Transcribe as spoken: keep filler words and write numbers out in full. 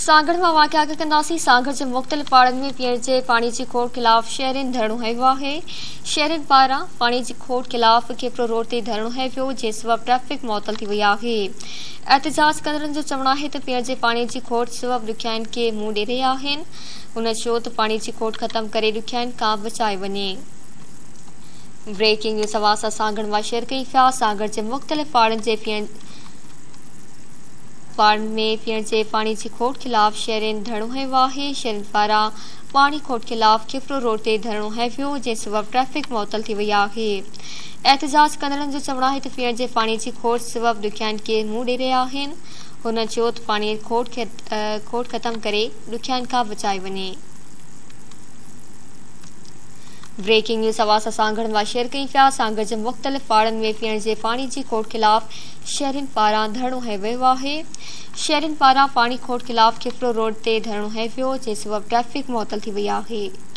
सागर में वाक़िया खे कंदासीं। सागर जे मुख़्तलिफ़ पाड़नि में पीअण जे पाणी जी खोट ख़िलाफ़ शहरियुनि धरणो हंयो आहे। शहरियुनि पारां पाणी जी खोट ख़िलाफ़ केपरो रोड ते धरणो हंयो वियो, जंहिं सबबि ट्रैफ़िक मुअतल थी वई आहे। एहतिजाज कंदड़नि जो चवणु आहे त पीअण जे पाणी जी खोट सबबि ॾुखियाईनि खे मुंहुं ॾेई रहिया आहिनि। हुन चयो त पाणी जी खोट ख़तमु करे ॾुखियाईनि खां बचाए वञे। ब्रेकिंग न्यूज़ आवाज़ सां सागर मां शेयर कई पिया। सागर जे मुख़्तलिफ़ पाड़नि जे पीअण पाड़नि में पीअण जे पाणी जी खोट ख़िलाफ़ शहरियुनि धरणो हंयो आहे। शहरियुनि पारां पाणी खोट ख़िलाफ़ केपरो रोड ते धरणो हंयो वियो, जंहिं सबबि ट्रैफ़िक मुअतल थी वई आहे। एहतिजाज कंदड़नि जो चवणु आहे त पीअण जे पाणी जी खोट सबबि ॾुखियाईनि खे मुंहुं ॾेई रहिया आहिनि। हुन चयो त पाणी खोट खे खोट ख़तमु करे ॾुखियाईनि खां बचाए वञे। ब्रेकिंग न्यूज़ आवाज़ सां सागर मां शेयर कई पिया। सागर जे मुख़्तलिफ़ पाड़नि में पीअण जे पाणी जी खोट ख़िलाफ़ शहरियुनि पारां धरणो हंयो वियो आहे। शहरियुनि पारां पाणी खोट ख़िलाफ़ केपरो रोड ते धरणो हंयो वियो, जंहिं सबबि ट्रैफ़िक मुअतल थी वई आहे।